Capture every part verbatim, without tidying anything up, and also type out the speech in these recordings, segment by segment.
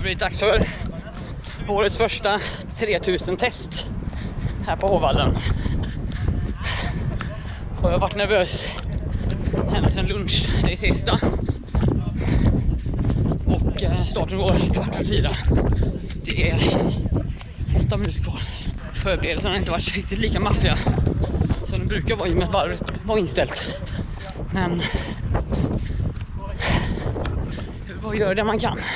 blivit dags för årets första tre tusen test här på Hovvallen. Och jag har varit nervös ända sedan lunch i tisdag. Och starten går kvart över fyra. Det är åtta minuter kvar. Förberedelserna har inte varit riktigt lika maffiga som det brukar vara i med varvet var inställt. Men vad gör det man kan?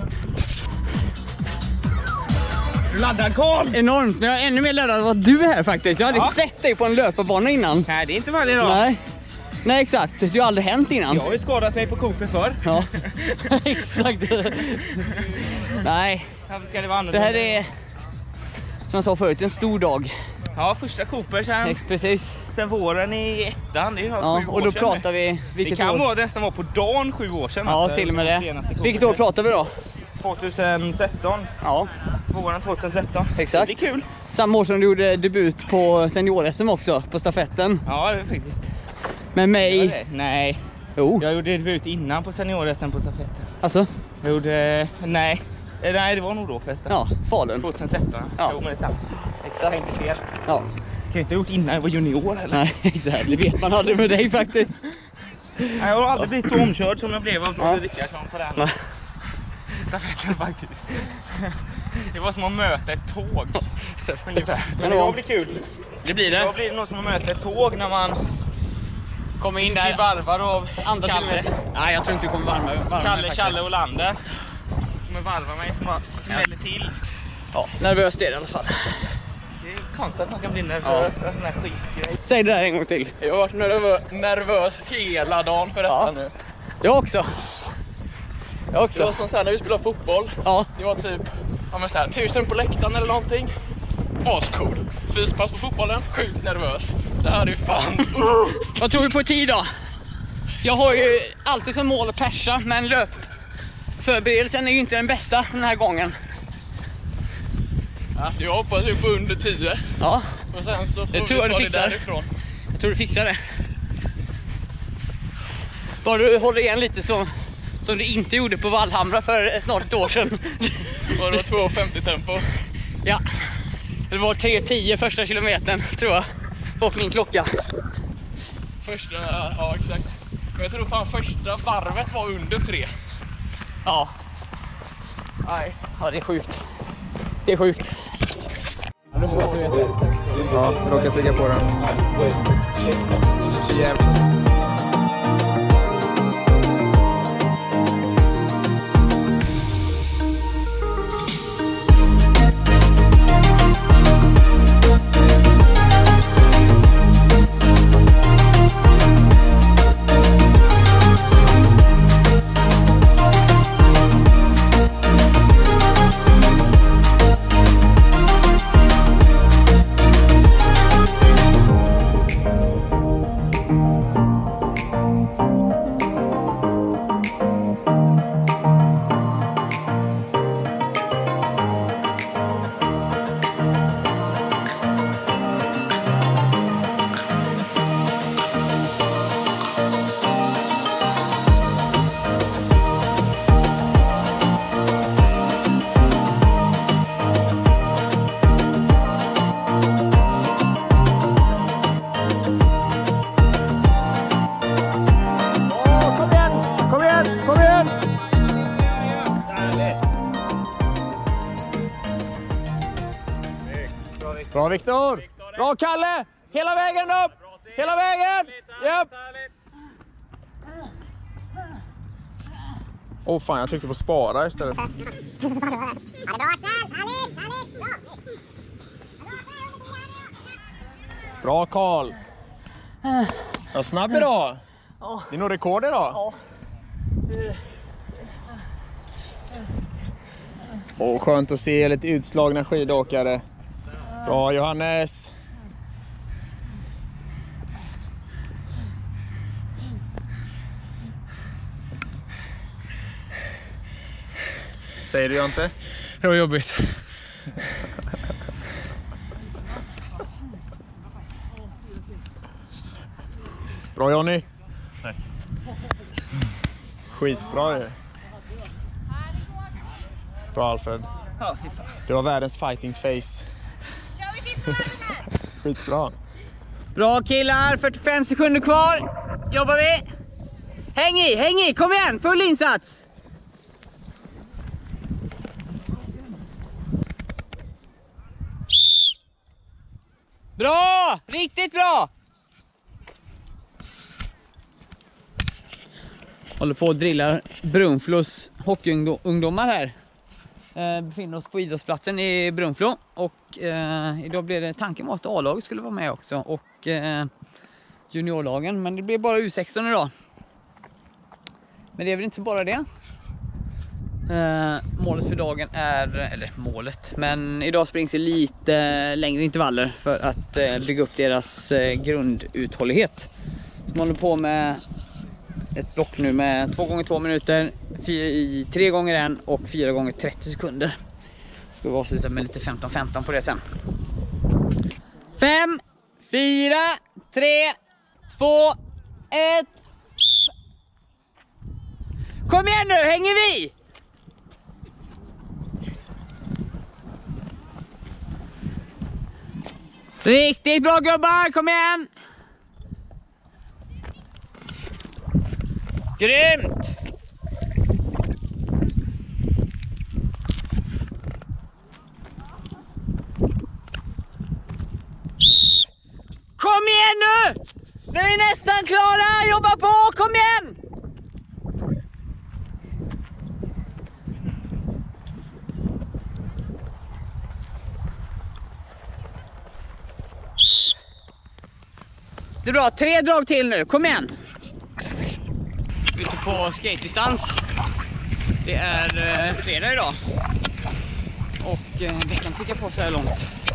Du laddar, Carl! Enormt, men jag är ännu mer laddad än vad du är här faktiskt. Jag hade ja. sett dig på en löparbana innan. Nej, det är inte varje dag. Nej. Nej, exakt. Det har aldrig hänt innan. Jag har ju skadat mig på Cooper förr. Ja, exakt. Nej. Varför ska det vara det här är, som jag sa förut, en stor dag. Ja, första Cooper sen, precis. sen våren i ettan. Det är ja, sju och år då sedan. pratar vi... Det kan år? Vara nästan vara på dagen sju år sedan. Ja, alltså, till och med det. Vilket år pratar vi då? tjugohundratretton. Ja. Våren tjugohundratretton. Exakt. Det är kul. Samma år som du gjorde debut på senior-S M också, på stafetten. Ja, det är faktiskt. Med mig? Nej. Jo. Jag gjorde debut innan på senior-S M på stafetten. Alltså? Jag gjorde... Nej. Nej, det var nog då förresten. Ja, Falun. tjugohundratretton. Ja. Jo, men det stämmer. Exakt. Jag inte fel. Ja. Jag kan inte ha gjort innan jag var junior eller? Nej, exakt. Det vet man aldrig med dig faktiskt. Nej, jag har aldrig blivit så omkörd som jag blev av Dr. Rickardsson på den. Nej. Stafetten faktiskt. Det var som att möta ett tåg. Ungefär. Men det det blir kul. Det blir det. Då blir det något som att möta ett tåg när man kommer in där. Varvar av andra Kalle. kilometer. Nej, jag tror inte du kommer varma. varma Kalle, Challe och Lander. Kommer varva mig som bara smäller till. Ja, nervös det är det i alla fall. Det är konstigt att man kan bli nervös av sån här skitgrej. Säg det där en gång till. Jag har varit nervös, nervös hela dagen för detta Ja. nu. Jag också. Jag också. Det var som så här när vi spelade fotboll. Ja. Det var typ ja, men så här, tusen på läktaren eller någonting. Ascool. Fyspass på fotbollen, sjukt nervös. Det här är fan. Vad tror vi på tid då? Jag har ju alltid som mål att persa, men löpförberedelsen är ju inte den bästa den här gången. Alltså jag hoppas ju på under tio. Ja. Och sen så får jag vi tror ta du det fixar. därifrån. Jag tror du fixar det. Bara du håller igen lite så som du inte gjorde på Vallhamra för snart ett år sedan. Och det var två femtio tempo. Ja. Det var tre tio första kilometern tror jag. På min klocka. Första, ja exakt. Men jag tror fan första varvet var under tre. Ja. Nej. Ja, det är sjukt. Det är sjukt. Ja, råkar trycka på den. Bra Viktor! Bra Kalle! Hela vägen upp! Hela vägen! Japp! Åh oh, fan, jag tryckte på spara istället. Bra Karl! Ja, snabb idag! Det är nog rekord idag. Ja. Åh, oh, skönt att se lite utslagna skidåkare. Bra Johannes! Säger du jag inte? Det var jobbigt. Bra Johnny! Tack. Skitbra ju. bra, Alfred. Ja, fy fan. Du har världens fighting face. Kör vi sista varven här? Skitbra. Bra killar, fyrtiofem sekunder kvar. Jobbar vi. Häng i, häng i, kom igen, full insats. Bra, riktigt bra. Håller på att drilla Brunflos hockeyungdomar här. Eh, befinner oss på idrottsplatsen i Brunflo och eh, idag blev det tanken var att A-laget skulle vara med också och eh, juniorlagen, men det blev bara U sexton idag. Men det är väl inte bara det. Eh, målet för dagen är, eller målet, men idag springs det lite längre intervaller för att eh, bygga upp deras eh, grunduthållighet. Så man håller på med ett block nu med två gånger två minuter, fyra, tre gånger en och fyra gånger trettio sekunder. Ska vi avsluta med lite femton femton på det sen. fem, fyra, tre, två, ett. Kom igen nu, hänger vi! Riktigt bra gubbar, kom igen! Grymt! Kom igen nu! Nu är vi nästan klara! Jobba på! Kom igen! Det är bra, tre drag till nu, kom igen! Ute på skate-distans. Det är eh, fredag idag. Och eh, veckan tickar på så här långt.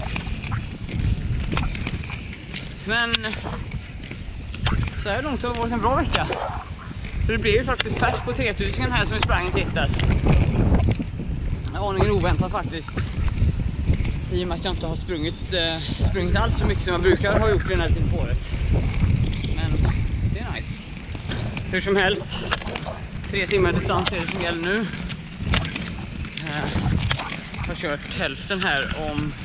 Men så här långt har det varit en bra vecka. För det blev ju faktiskt pers på tre tusen här som vi sprang i tisdags. Aningen oväntat faktiskt. I och med att jag inte har sprungit, eh, sprungit alls så mycket som jag brukar ha gjort den här tiden på året. Men det är nice. Hur som helst, tre timmar distans är det som gäller nu. Eh, jag har kört hälften här om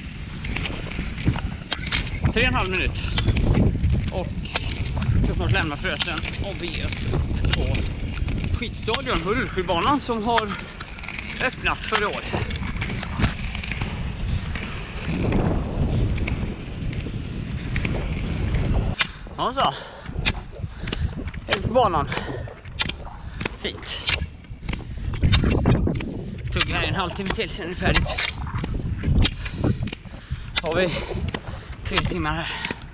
tre och en halv minut. Och så snart lämna Frösen och bege oss upp på skidstadion på rullskidbanan som har öppnat för i år. Ja så. Ut på banan. Fint. Tog här en halvtimme till sen är det färdigt. Har vi tre timmar här.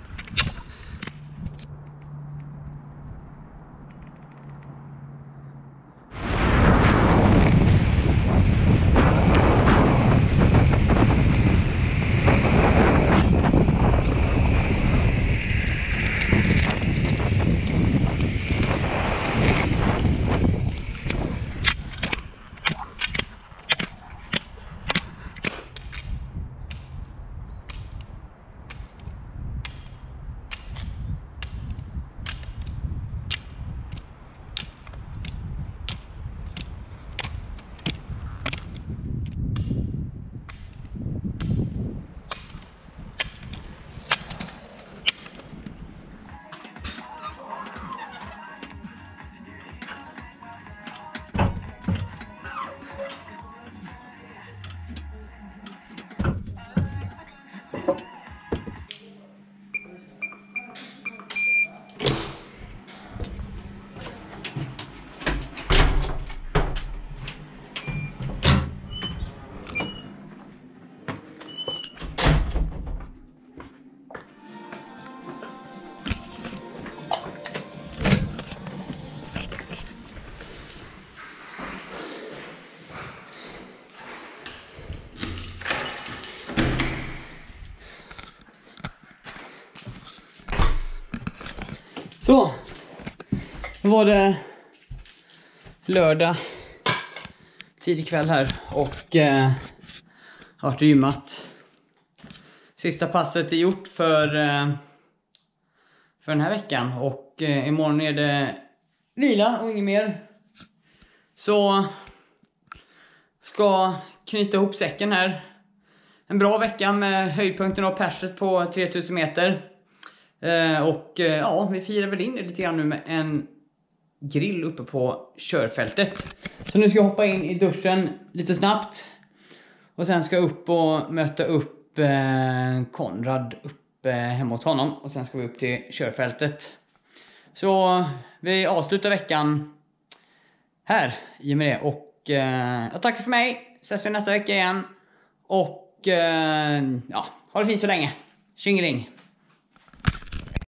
Så, då var det lördag tidig kväll här och eh, har varit gymmat. Sista passet är gjort för, eh, för den här veckan och eh, imorgon är det vila och inget mer. Så ska knyta ihop säcken här. En bra vecka med höjdpunkten av perset på tre tusen meter. Eh, och eh, ja, vi firar väl in det lite grann nu med en grill uppe på körfältet. Så nu ska jag hoppa in i duschen lite snabbt. Och sen ska jag upp och möta upp eh, Konrad upp eh, hemma hos honom. Och sen ska vi upp till körfältet. Så vi avslutar veckan här i och med det. Och eh, jag tackar för mig. Ses vi nästa vecka igen. Och eh, ja, ha det fint så länge. Tjingeling.